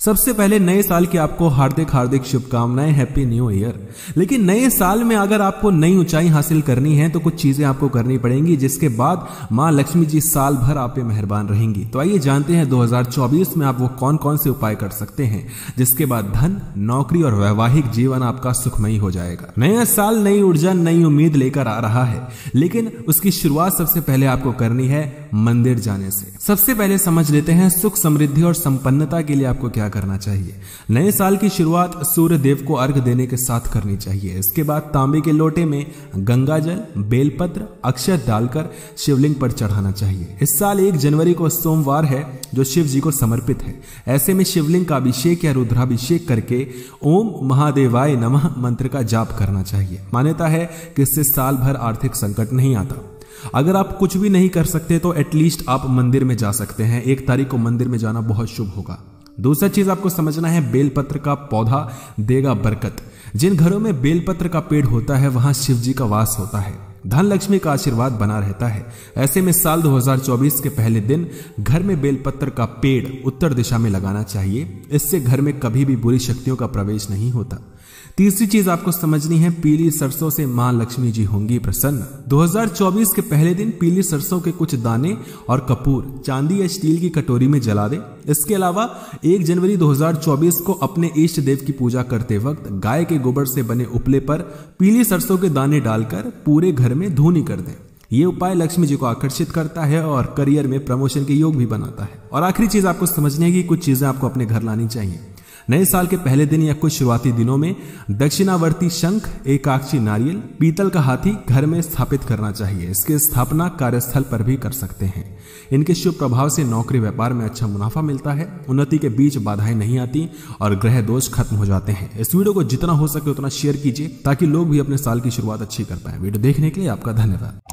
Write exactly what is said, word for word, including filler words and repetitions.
सबसे पहले नए साल की आपको हार्दिक हार्दिक शुभकामनाएं, हैप्पी न्यू ईयर। लेकिन नए साल में अगर आपको नई ऊंचाई हासिल करनी है तो कुछ चीजें आपको करनी पड़ेंगी, जिसके बाद मां लक्ष्मी जी साल भर आप पे मेहरबान रहेंगी। तो आइए जानते हैं दो हज़ार चौबीस में आप वो कौन कौन से उपाय कर सकते हैं जिसके बाद धन, नौकरी और वैवाहिक जीवन आपका सुखमयी हो जाएगा। नया साल नई ऊर्जा, नई उम्मीद लेकर आ रहा है, लेकिन उसकी शुरुआत सबसे पहले आपको करनी है मंदिर जाने से। सबसे पहले समझ लेते हैं सुख, समृद्धि और संपन्नता के लिए आपको क्या करना चाहिए। नए साल की शुरुआत सूर्य देव को अर्घ देने के साथ करनी चाहिए। इसके बाद तांबे के लोटे में गंगा जल, बेलपत्र, अक्षत डालकर शिवलिंग पर चढ़ाना चाहिए। इस साल एक जनवरी को सोमवार है जो शिव जी को समर्पित है। ऐसे में शिवलिंग का अभिषेक या रुद्राभिषेक करके ओम महादेवाय नमः मंत्र का जाप करना चाहिए। मान्यता है कि इससे साल भर आर्थिक संकट नहीं आता। अगर आप कुछ भी नहीं कर सकते तो एटलीस्ट आप मंदिर में जा सकते हैं। एक तारीख को मंदिर में जाना बहुत शुभ होगा। दूसरा चीज आपको समझना है, बेलपत्र का पौधा देगा बरकत। जिन घरों में बेलपत्र का पेड़ होता है वहां शिव जी का वास होता है, धन लक्ष्मी का आशीर्वाद बना रहता है। ऐसे में साल दो हज़ार चौबीस के पहले दिन घर में बेलपत्र का पेड़ उत्तर दिशा में लगाना चाहिए। इससे घर में कभी भी बुरी शक्तियों का प्रवेश नहीं होता। तीसरी चीज आपको समझनी है, पीली सरसों से मां लक्ष्मी जी होंगी प्रसन्न। दो हज़ार चौबीस के पहले दिन पीली सरसों के कुछ दाने और कपूर चांदी या स्टील की कटोरी में जला दें। इसके अलावा एक जनवरी दो हज़ार चौबीस को अपने इष्ट देव की पूजा करते वक्त गाय के गोबर से बने उपले पर पीली सरसों के दाने डालकर पूरे घर में धूनी कर दें। ये उपाय लक्ष्मी जी को आकर्षित करता है और करियर में प्रमोशन के योग भी बनाता है। और आखिरी चीज आपको समझने की, कुछ चीजें आपको अपने घर लानी चाहिए। नए साल के पहले दिन या कुछ शुरुआती दिनों में दक्षिणावर्ती शंख, एकाक्षी नारियल, पीतल का हाथी घर में स्थापित करना चाहिए। इसकी स्थापना कार्यस्थल पर भी कर सकते हैं। इनके शुभ प्रभाव से नौकरी व्यापार में अच्छा मुनाफा मिलता है, उन्नति के बीच बाधाएं नहीं आती और ग्रह दोष खत्म हो जाते हैं। इस वीडियो को जितना हो सके उतना शेयर कीजिए ताकि लोग भी अपने साल की शुरुआत अच्छी कर पाए। वीडियो देखने के लिए आपका धन्यवाद।